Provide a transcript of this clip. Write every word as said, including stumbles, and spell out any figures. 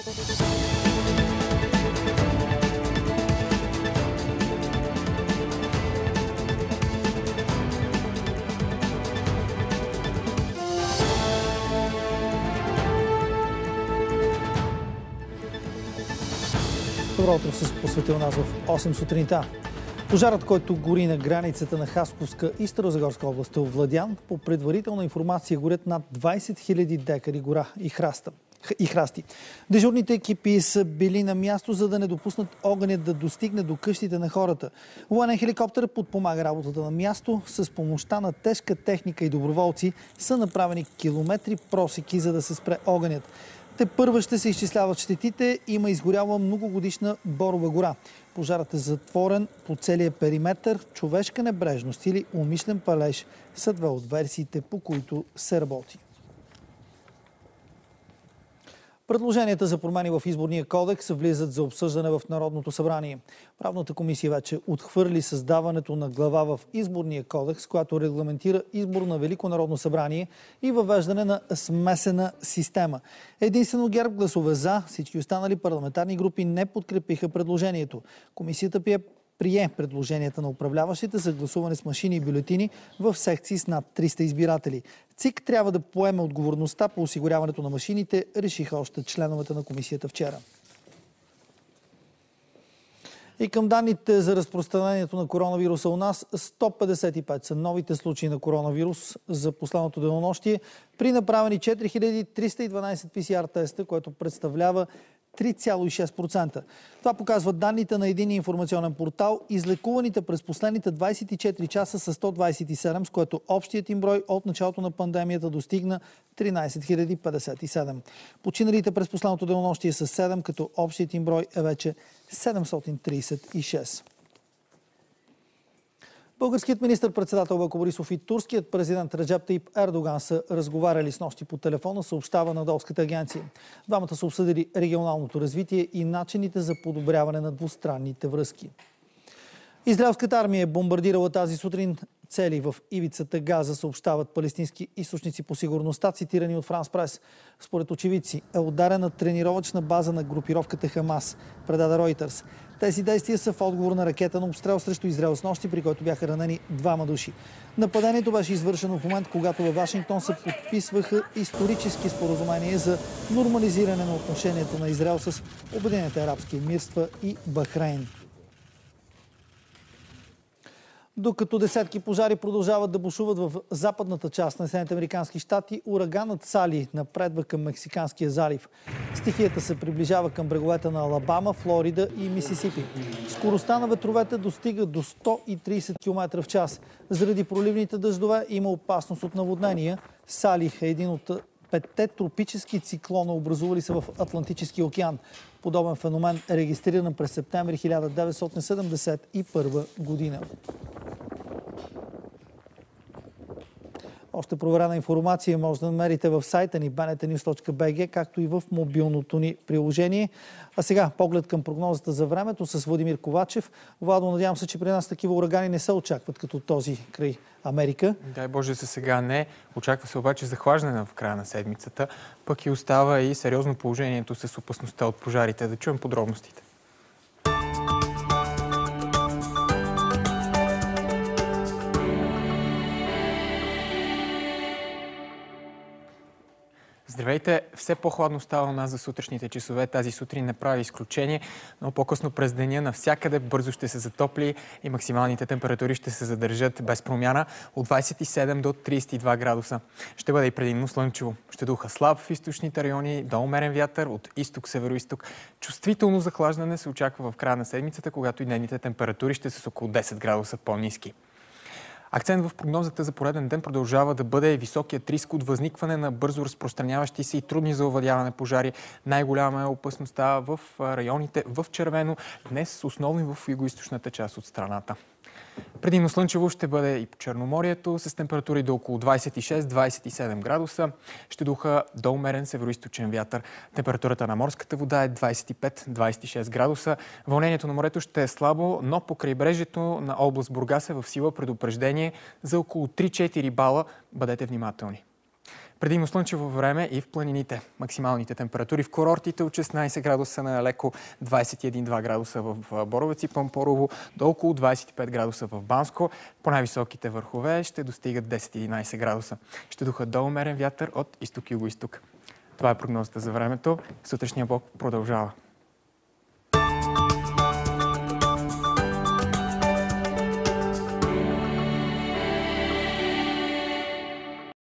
Добро утро, с посветил нас в осем сутринта. Пожарът, който гори на границата на Хасковска и Старозагорска област, е овладян. По предварителна информация горят над двайсет хиляди декари гора и, храста, и храсти. Дежурните екипи са били на място, за да не допуснат огънят да достигне до къщите на хората. Военен хеликоптер подпомага работата на място. С помощта на тежка техника и доброволци са направени километри просеки, за да се спре огънят. Те първа ще се изчисляват щетите. Има изгоряла многогодишна борова гора. Пожарът е затворен по целия периметър. Човешка небрежност или умишлен палеж са две от версиите, по които се работи. Предложенията за промени в изборния кодекс влизат за обсъждане в Народното събрание. Правната комисия вече отхвърли създаването на глава в изборния кодекс, която регламентира избор на Велико народно събрание и въвеждане на смесена система. Единствено ГЕРБ гласове за, всички останали парламентарни групи не подкрепиха предложението. Комисията прие предложенията на управляващите за гласуване с машини и бюлетини в секции с над триста избиратели. ЦИК трябва да поеме отговорността по осигуряването на машините, решиха още членовете на комисията вчера. И към данните за разпространението на коронавируса у нас, сто петдесет и пет са новите случаи на коронавирус за последното денонощие при направени четири хиляди триста и дванайсет пи си ар теста, което представлява три цяло и шест процента. Това показват данните на един информационен портал. Излекуваните през последните двайсет и четири часа са сто двайсет и седем, с което общият им брой от началото на пандемията достигна тринайсет хиляди петдесет и седем. Починалите през последното денонощие са седем, като общият им брой е вече седемстотин трийсет и шест. Българският министър-председател Бойко Борисов и турският президент Реджеп Таип Ердоган са разговаряли с нощи по телефона, съобщава Надолската агенция. Двамата са обсъдили регионалното развитие и начините за подобряване на двустранните връзки. Израелската армия е бомбардирала тази сутрин цели в ивицата Газа, съобщават палестински източници по сигурността, цитирани от Франс Прес. Според очевидци е ударена тренировъчна база на групировката Хамас, предаде Ройтерс. Тези действия са в отговор на ракетен обстрел срещу Израел с нощи, при който бяха ранени двама души. Нападението беше извършено в момент, когато във Вашингтон се подписваха исторически споразумения за нормализиране на отношенията на Израел с Обединените арабски емирства и Бахрейн. Докато десетки пожари продължават да бушуват в западната част на Съединените американски щати, ураганът Сали напредва към Мексиканския залив. Стихията се приближава към бреговете на Алабама, Флорида и Мисисипи. Скоростта на ветровете достига до сто и трийсет километра в час. Заради проливните дъждове има опасност от наводнения. Сали е един от петте тропически циклона, образували се в Атлантическия океан. Подобен феномен е регистриран през септември хиляда деветстотин седемдесет и първа година. Още проверена информация може да намерите в сайта ни би ен ти нюз точка би джи, както и в мобилното ни приложение. А сега поглед към прогнозата за времето с Владимир Ковачев. Владо, надявам се, че при нас такива урагани не се очакват като този край Америка. Дай Боже, за сега не. Очаква се обаче захлаждане в края на седмицата. Пък и остава и сериозно положението с опасността от пожарите. Да чуем подробностите. Здравейте! Все по-хладно става у нас за сутрешните часове. Тази сутрин не прави изключение, но по-късно през деня навсякъде бързо ще се затопли и максималните температури ще се задържат без промяна от двайсет и седем до трийсет и два градуса. Ще бъде и предимно слънчево. Ще духа слаб в източните райони, до умерен вятър от изток-северо-исток. Чувствително захлаждане се очаква в края на седмицата, когато и дневните температури ще са с около десет градуса по-ниски. Акцент в прогнозата за пореден ден продължава да бъде високият риск от възникване на бързо разпространяващи се и трудни за овладяване пожари. Най-голяма е опасността в районите в червено, днес основно в югоизточната част от страната. Предимно слънчево ще бъде и по Черноморието с температури до около двайсет и шест до двайсет и седем градуса. Ще духа до умерен североизточен вятър. Температурата на морската вода е двайсет и пет до двайсет и шест градуса. Вълнението на морето ще е слабо, но по крайбрежието на област Бургас е в сила предупреждение за около три-четири бала. Бъдете внимателни. Предимно слънчево време и в планините. Максималните температури в курортите от шестнайсет градуса на леко, двайсет и един-два градуса в Боровец и Пампорово, до около двайсет и пет градуса в Банско. По най-високите върхове ще достигат десет-единайсет градуса. Ще духат до умерен вятър от изток-юго-изток. Това е прогнозата за времето. Сутрешния блок продължава.